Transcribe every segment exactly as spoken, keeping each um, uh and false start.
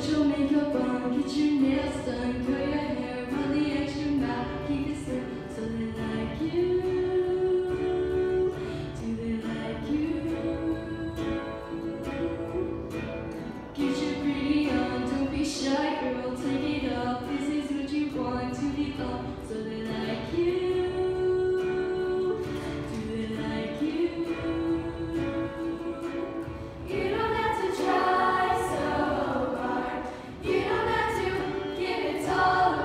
Put your makeup on, get your nails done, curl your hair, run the extra mile, keep it slim so they like you. Do they like you? Get your pretty on, don't be shy, girl, take it off. This is what you want to be on, so they like you. Do they like you? You don't have to try so hard. You don't have to give it all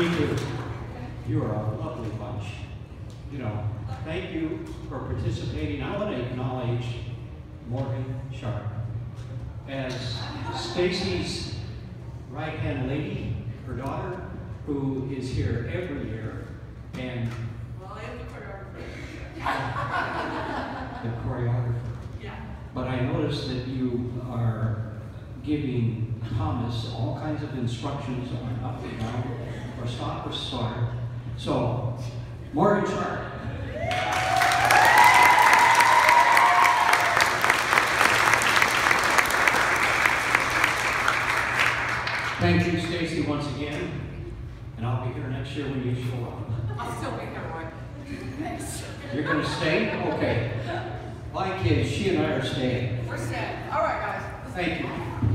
Me too. You are a lovely bunch. You know, thank you for participating. I want to acknowledge Morgan Sharp as Stacy's right-hand lady, her daughter, who is here every year, and well, I am the choreographer. the choreographer. Yeah. But I noticed that you are giving Thomas all kinds of instructions on up and down, or stop or start. So, Morgan Sharp. Thank you, Stacy, once again. And I'll be here next year when you show up. I'll still be here, Roy. Thanks. You're going to stay? Okay. My kids, she and I are staying. We're staying. All right, guys. Thank you.